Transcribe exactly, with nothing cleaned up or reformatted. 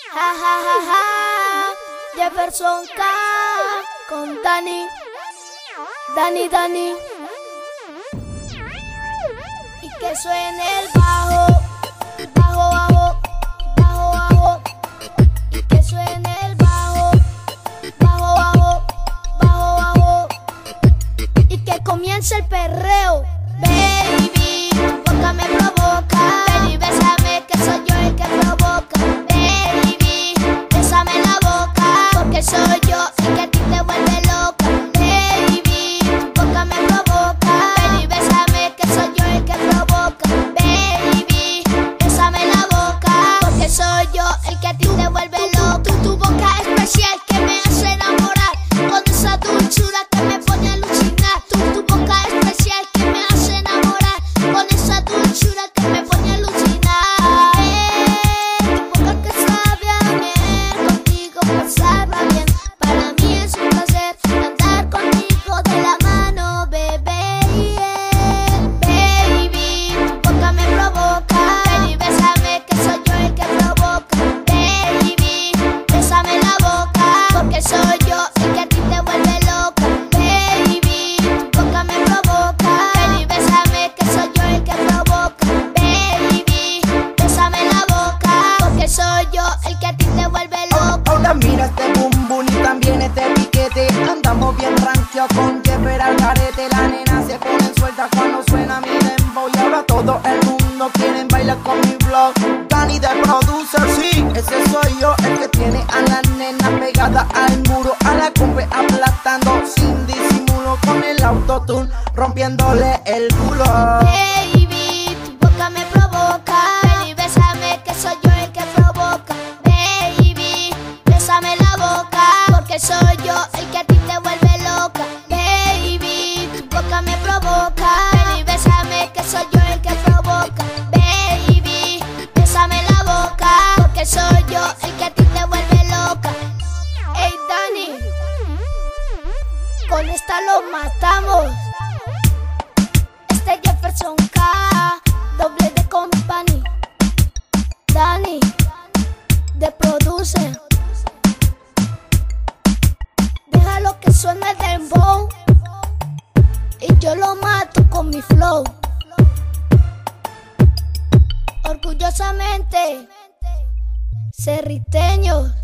Ja, ja, ja, ja. Jefferson K con Dani, Dani, Dani. Y que suene el bajo, bajo, bajo, bajo, bajo. Y que suene el bajo, bajo, bajo, bajo, bajo. Y que comience el perreo. Baby, tu boca me provoca. Baby, bésame que soy yo el que provoca. Baby, bésame la boca, porque soy yo el que a ti te vuelve loca. Baby, tu boca me provoca. Baby, bésame que soy yo el que provoca. Baby, bésame la boca, porque soy yo el que a ti te vuelve loca. Tu, tu boca especial que me hace enamorar, con esa dulzura que me pone a alucinar. Tu, tu boca especial que me hace enamorar, con esa dulzura que me pone a alucinar. Eh, tu boca que sabe a miel, contigo pasarla bien. Para mí es un placer andar contigo de la mano, bebé. Yeah. Baby, tu boca me provoca. Baby, bésame que soy yo el que provoca. Baby, bésame la boca, porque soy yo el que a ti te vuelve loca. Baby, tu boca me provoca. Baby, bésame que soy yo el que provoca. Baby, bésame la boca, porque soy yo el que a ti te vuelve loca. Ahora mira este bum bum y también este piquete. Andamos bien rancio con Jeffer al carete. La nena se pone suelta cuando suena mi dembow. Y ahora todo el mundo quiere bailar con mi vlog. Dani de producer, sí, ese soy yo, el que tiene a la nena pegada al muro, a la compa aplastando sin disimulo, con el autotune rompiéndole el culo. Baby, tu boca me provoca. Baby, bésame que soy yo el que provoca. Baby, bésame la boca, porque soy yo el que a ti te vuelve loca. Baby, tu boca me provoca. Baby, bésame que soy yo el que provoca. Baby, bésame la boca, porque soy yo el que a ti te vuelve loca. Hey Dani, con esta lo matamos. Este Jefferson K, doble de company. Dani, de producer. Déjalo que suene el dembow y yo lo mato con mi flow. Orgullosamente, cerriteños.